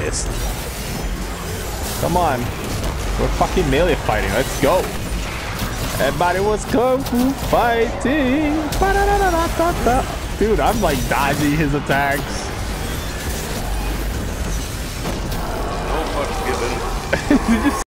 pissed. Come on. We're fucking melee fighting. Let's go. Everybody was kung fu fighting. Dude, I'm like dodging his attacks. No fucks given. Did you